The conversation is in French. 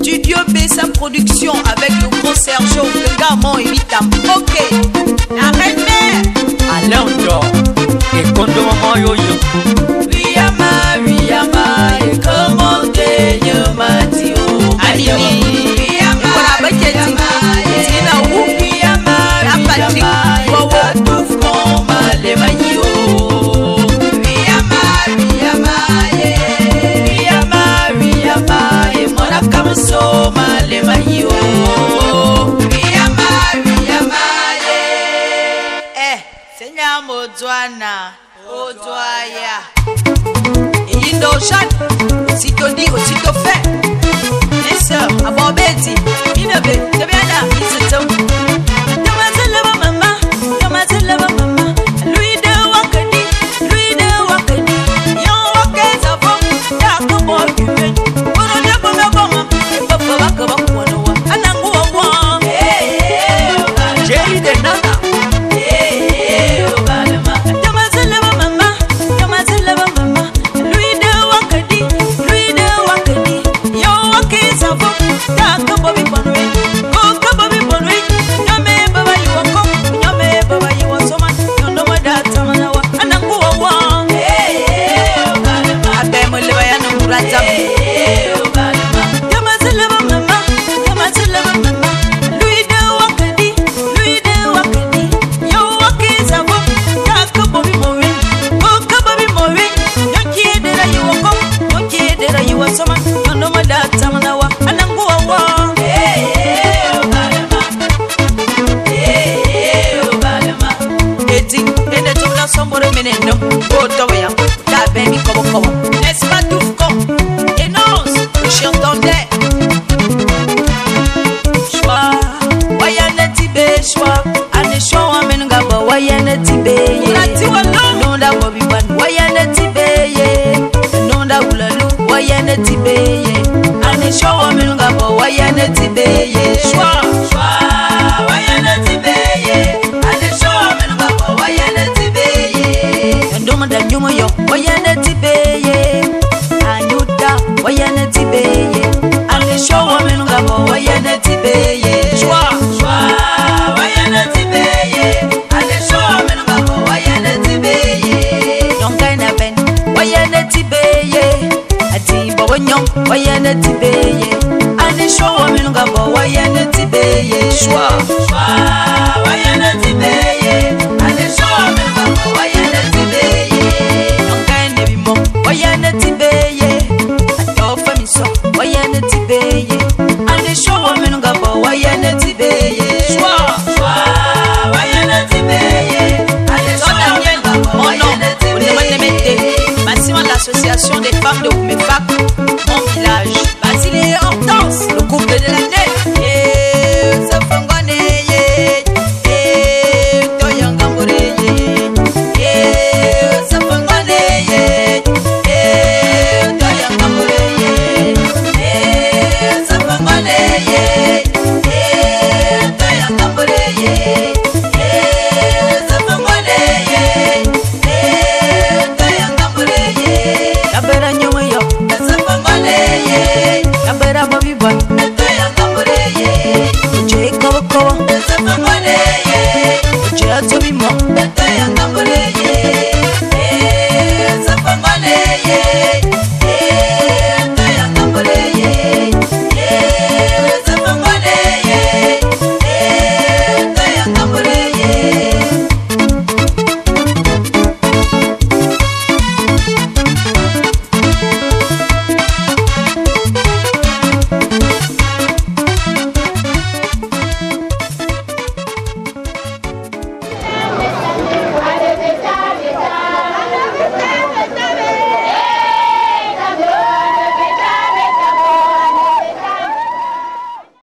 Studio BSA Production avec le gros Sergio Gamon et Vitam. Ok, la reine-mère Alain Dor et Kondo Maman Yoyo. Wiyama, et comment t'es Matio Alini Wiyama, Tina Wu Wiyama, la Patrick Wawa Touf Komba le Mayo Wiyama, Mona Kamso le Mayo Wiyama, Seigneur Modouana Odoaya Indo Chan, aussitôt dit, aussitôt fait. Mes sœurs, à Bobeti, Inebe, Tebiana, Isetom. Yamazeleva mama, lui de Wakadi, Yon Wakes avant, Yakobo, Yumen, Oronia Boma, Papa Wakabakwana, Ananguwa, Jerry de Nana. N'est-ce pas tout con? Énonce, le chien tendait. Choix, Wayane Tibé, choix. Ane choix, Menungaba, Wayane Tibé. Nonda Wabiban, Wayane Tibé. Nonda Ulalu, Wayane Tibé. Ane choix, Menungaba, Wayane Tibé. Choix, Wayane Tibé. Ane choix, Menungaba, Wayane Tibé. Ndoma da nyuma yo, Wayane Tibé. Wayane Tibeye, ane show women ngabo Wayane Tibeye, shwa Wayane Tibeye, ane show women ngabo Wayane Tibeye, yongaina ben Wayane Tibeye, ati bawanyong Wayane Tibeye, ane show women ngabo Wayane Tibeye, shwa Wayane Tibeye, ane show women ngabo Wayane Tibeye, yongaina bimo Wayane Tibeye. Wayane Tibeye, ane show women ngabo Wayane Tibeye, shwa Wayane Tibeye, ane show women ngabo Wayane Tibeye. Massivement l'association des femmes de Oumefac, mon village, Basile et Hortense, le couple de l'année. What?